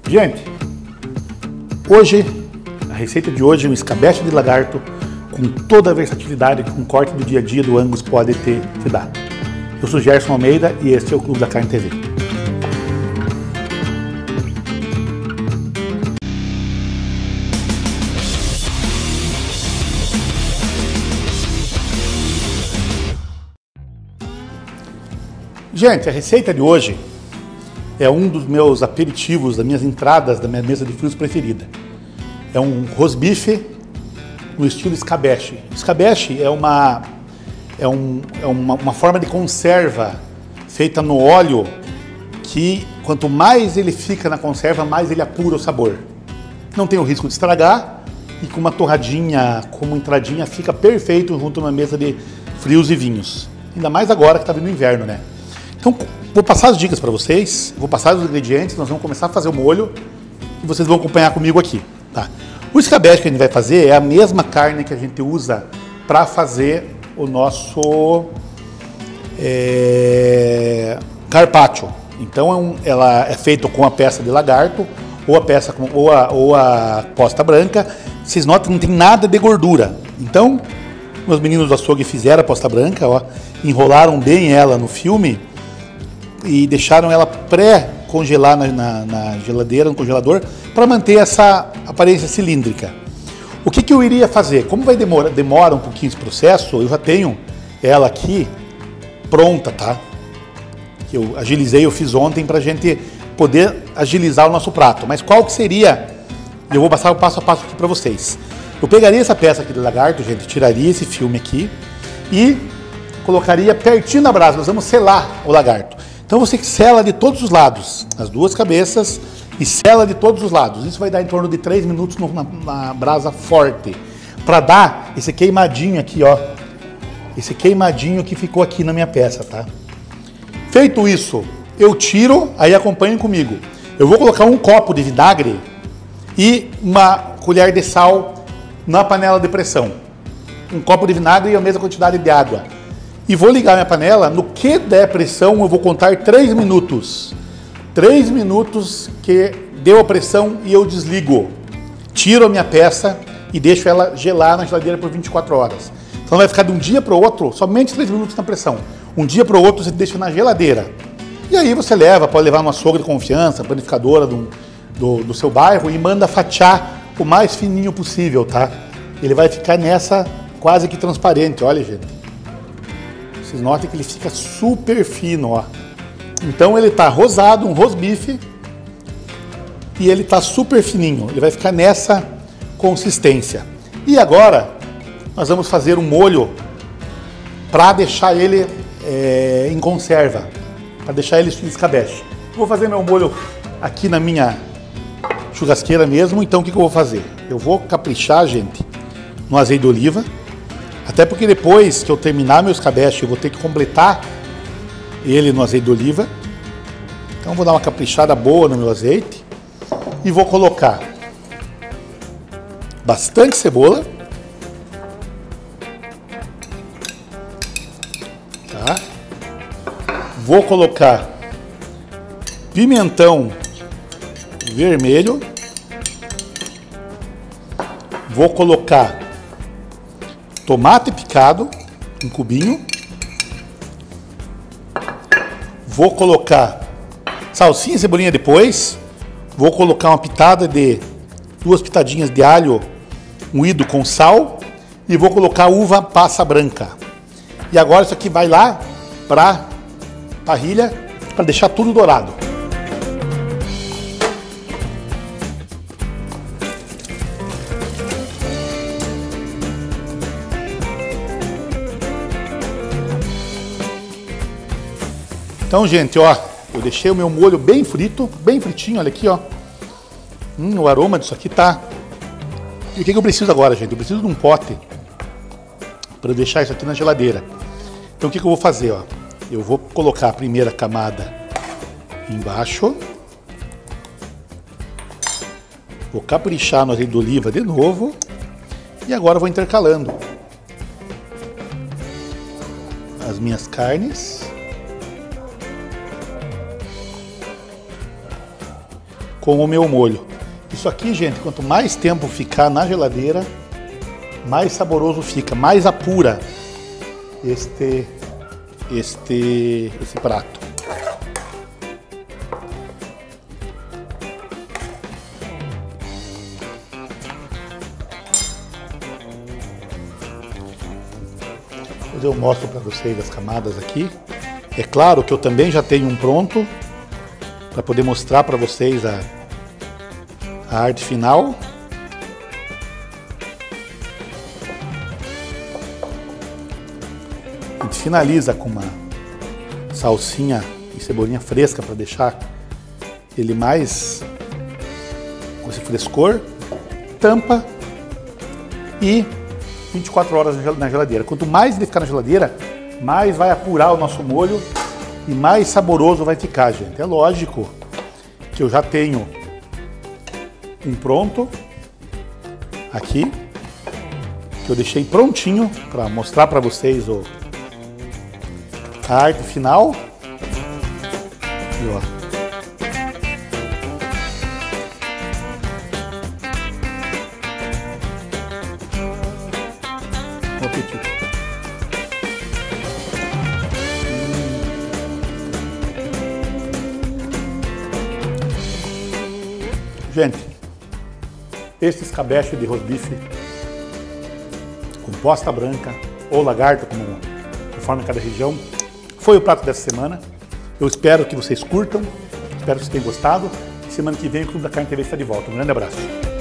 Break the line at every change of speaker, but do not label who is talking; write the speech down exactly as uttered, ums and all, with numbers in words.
Gente, hoje, a receita de hoje é um escabeche de lagarto com toda a versatilidade que um corte do dia a dia do Angus pode ter, te dar. Eu sou Gerson Almeida e este é o Clube da Carne T V. Gente, a receita de hoje é um dos meus aperitivos, das minhas entradas, da minha mesa de frios preferida. É um rosbife no estilo escabeche. Escabeche é uma, é um, é uma, uma forma de conserva feita no óleo que quanto mais ele fica na conserva, mais ele apura o sabor. Não tem o risco de estragar e com uma torradinha, como entradinha, fica perfeito junto numa mesa de frios e vinhos. Ainda mais agora que está vindo o inverno, né? Então, vou passar as dicas para vocês, vou passar os ingredientes, nós vamos começar a fazer o molho e vocês vão acompanhar comigo aqui, tá? O escabeche que a gente vai fazer é a mesma carne que a gente usa para fazer o nosso é, carpaccio. Então, é um, ela é feita com a peça de lagarto ou a peça com, ou, a, ou a posta branca. Vocês notam que não tem nada de gordura. Então, meus meninos do açougue fizeram a posta branca, ó, enrolaram bem ela no filme e deixaram ela pré-congelar na, na, na geladeira, no congelador, para manter essa aparência cilíndrica. O que, que eu iria fazer? Como vai demorar, demora um pouquinho esse processo, eu já tenho ela aqui pronta, tá? Que eu agilizei, eu fiz ontem para a gente poder agilizar o nosso prato. Mas qual que seria? Eu vou passar o passo a passo aqui para vocês. Eu pegaria essa peça aqui de lagarto, gente, tiraria esse filme aqui e colocaria pertinho na brasa. Nós vamos selar o lagarto. Então você sela de todos os lados, as duas cabeças, e sela de todos os lados. Isso vai dar em torno de três minutos na, na brasa forte, para dar esse queimadinho aqui, ó. Esse queimadinho que ficou aqui na minha peça, tá? Feito isso, eu tiro, aí acompanhem comigo. Eu vou colocar um copo de vinagre e uma colher de sal na panela de pressão. Um copo de vinagre e a mesma quantidade de água. E vou ligar minha panela, no que der pressão eu vou contar três minutos. três minutos que deu a pressão e eu desligo. Tiro a minha peça e deixo ela gelar na geladeira por vinte e quatro horas. Então vai ficar de um dia para o outro, somente três minutos na pressão. Um dia para o outro você deixa na geladeira. E aí você leva, pode levar numa açougue de confiança, panificadora do, do, do seu bairro e manda fatiar o mais fininho possível, tá? Ele vai ficar nessa quase que transparente, olha, gente. Vocês notem que ele fica super fino, ó. Então ele tá rosado, um rosbife, e ele tá super fininho. Ele vai ficar nessa consistência. E agora nós vamos fazer um molho para deixar ele é, em conserva, para deixar ele estilo escabeche. Vou fazer meu molho aqui na minha churrasqueira mesmo. Então o que, que eu vou fazer? Eu vou caprichar, gente, no azeite de oliva. Até porque depois que eu terminar meu escabeche, eu vou ter que completar ele no azeite de oliva. Então vou dar uma caprichada boa no meu azeite. E vou colocar bastante cebola. Tá? Vou colocar pimentão vermelho. Vou colocar tomate picado, um cubinho. Vou colocar salsinha e cebolinha depois. Vou colocar uma pitada de, duas pitadinhas de alho moído com sal. E vou colocar uva passa branca. E agora isso aqui vai lá para parrilha, para deixar tudo dourado. Então, gente, ó, eu deixei o meu molho bem frito, bem fritinho, olha aqui, ó. Hum, o aroma disso aqui tá... E o que, que eu preciso agora, gente? Eu preciso de um pote para deixar isso aqui na geladeira. Então, o que, que eu vou fazer, ó? Eu vou colocar a primeira camada embaixo. Vou caprichar no azeite de oliva de novo. E agora vou intercalando as minhas carnes com o meu molho. Isso aqui, gente, quanto mais tempo ficar na geladeira, mais saboroso fica, mais apura este, este, esse prato. Depois eu mostro para vocês as camadas aqui. É claro que eu também já tenho um pronto para poder mostrar para vocês a, a arte final. A gente finaliza com uma salsinha e cebolinha fresca para deixar ele mais com esse frescor. Tampa e vinte e quatro horas na geladeira. Quanto mais ele ficar na geladeira, mais vai apurar o nosso molho e mais saboroso vai ficar, gente. É lógico que eu já tenho um pronto aqui, que eu deixei prontinho para mostrar para vocês o, a arte final. E, ó, gente, esse escabeche de rosbife com posta branca ou lagarto, como, conforme cada região, foi o prato dessa semana. Eu espero que vocês curtam, espero que vocês tenham gostado. Semana que vem o Clube da Carne T V está de volta. Um grande abraço.